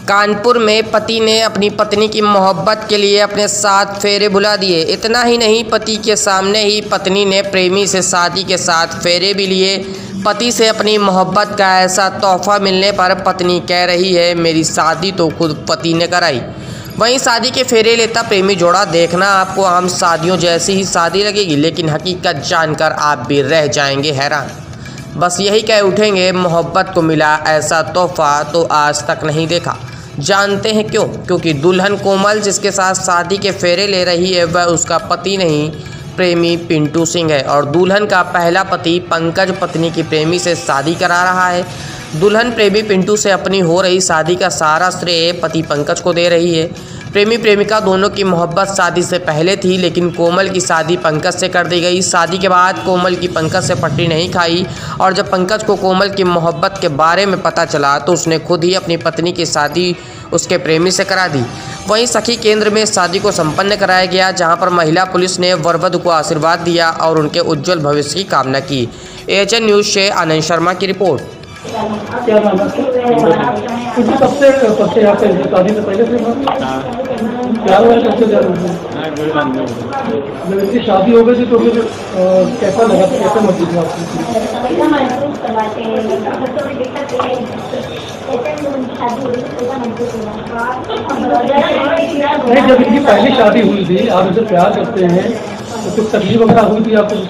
कानपुर में पति ने अपनी पत्नी की मोहब्बत के लिए अपने 7 फेरे बुला दिए। इतना ही नहीं, पति के सामने ही पत्नी ने प्रेमी से शादी के 7 फेरे भी लिए। पति से अपनी मोहब्बत का ऐसा तोहफा मिलने पर पत्नी कह रही है, मेरी शादी तो खुद पति ने कराई। वहीं शादी के फेरे लेता प्रेमी जोड़ा देखना आपको आम शादियों जैसी ही शादी लगेगी, लेकिन हकीकत जानकर आप भी रह जाएंगे हैरान। बस यही कह उठेंगे, मोहब्बत को मिला ऐसा तोहफा तो आज तक नहीं देखा। जानते हैं क्यों? क्योंकि दुल्हन कोमल जिसके साथ शादी के फेरे ले रही है वह उसका पति नहीं, प्रेमी पिंटू सिंह है। और दुल्हन का पहला पति पंकज पत्नी की प्रेमी से शादी करा रहा है। दुल्हन प्रेमी पिंटू से अपनी हो रही शादी का सारा श्रेय पति पंकज को दे रही है। प्रेमी प्रेमिका दोनों की मोहब्बत शादी से पहले थी, लेकिन कोमल की शादी पंकज से कर दी गई। शादी के बाद कोमल की पंकज से पटरी नहीं खाई और जब पंकज को कोमल की मोहब्बत के बारे में पता चला तो उसने खुद ही अपनी पत्नी की शादी उसके प्रेमी से करा दी। वहीं सखी केंद्र में शादी को संपन्न कराया गया, जहां पर महिला पुलिस ने वर वधू को आशीर्वाद दिया और उनके उज्जवल भविष्य की कामना की। AHN न्यूज़ से आनंद शर्मा की रिपोर्ट। क्या नाम है? कब से यहाँ पे शादी से पहले से प्यार वाले कब से जब इसकी शादी हो गई थी तो फिर कैसा लगा, कैसा महसूस हुआ नहीं? जब इनकी पहली शादी हुई थी, आप इसे प्यार करते हैं तो कुछ तकलीफ वगैरह हुई थी आपको?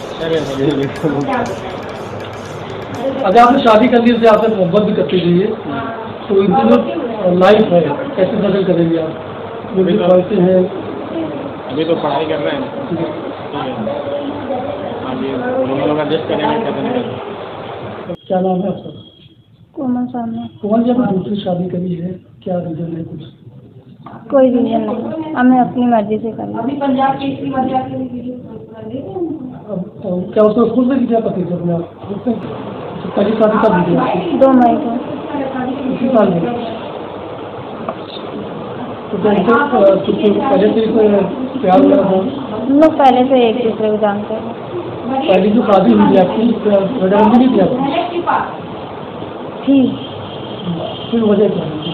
अगर आपने शादी कर ली तो आपसे मोहब्बत भी करती रही है, तो इनकी जो लाइफ है कैसे बदल करेंगे आप? जो भी ख्वाहिशें हैं, अभी तो पढ़ाई कर रहे हैं, क्या नाम है आपका? कोमल सामने। कोमल जी, आपने दूसरी शादी करी है, क्या रीजन है कुछ? कोई रीजन नहीं, हमें अपनी मर्जी से करना। अब क्या उसको खुद से क्या पति थे अपने आप? पहली शादी कब हुई थी? 2 मई को। इसी साल में? तो पहले से प्यार वगैरह हो? हम लोग पहले से एक दूसरे को जानते हैं। पहली जो शादी हुई थी आपकी, रजामंदी नहीं थी आपकी? ठीक। फिर वजह क्या है?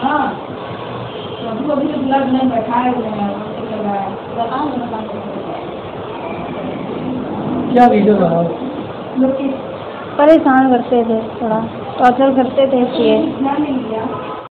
क्या रीजन रहा? परेशान करते थे, थोड़ा टॉर्चर करते थे इसलिए।